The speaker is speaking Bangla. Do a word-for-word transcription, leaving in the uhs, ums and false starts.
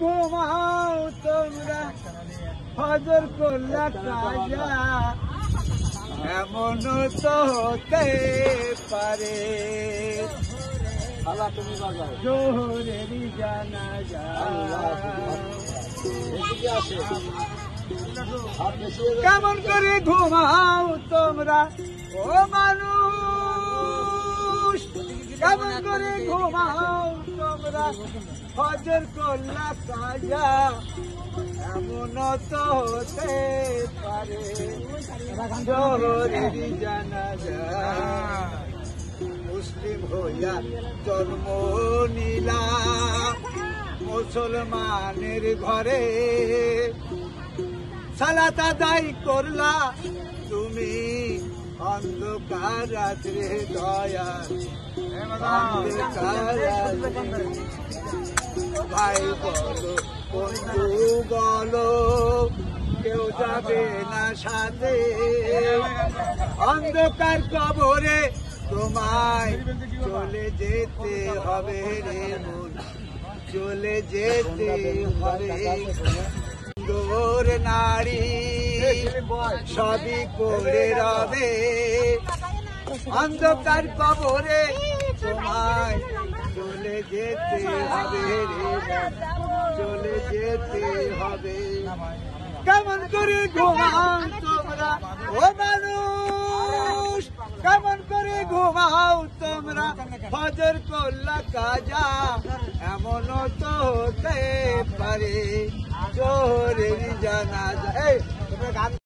ঘুমাও তোমরা ফজর করলা কাজা এমন তো হতে পারে জোহরেরই জানাজা কেমন করে ঘুমাও তোমরা ও মানুষ কেমন করে ঘুমাও তোমরা ফজর করলা কাজা এমন তো হতে পারে জোহরেরই জানাজা মুসলিম হইয়া জন্ম নিলা মুসলমানের ঘরে সালাত আদায় করলা তুমি অন্ধকার রাত্রে দয়া অন্ধকার ভাই বলো বন্ধু বলো কেউ যাবে না সাথে অন্ধকার কবরে তোমায় চলে যেতে হবে রে মন চলে যেতে হবে সুন্দর নারী সবই করে রবে অন্ধকার কবরে তোমায় চলে যেতে হবে রে চলে যেতে হবে কেমন করে ঘুমাও তোমরা ও মানুষ কেমন করে ঘুমাও তোমরা ফজর করলা কাজা এমন তো হতে পারে জোহরেরই জানাজা।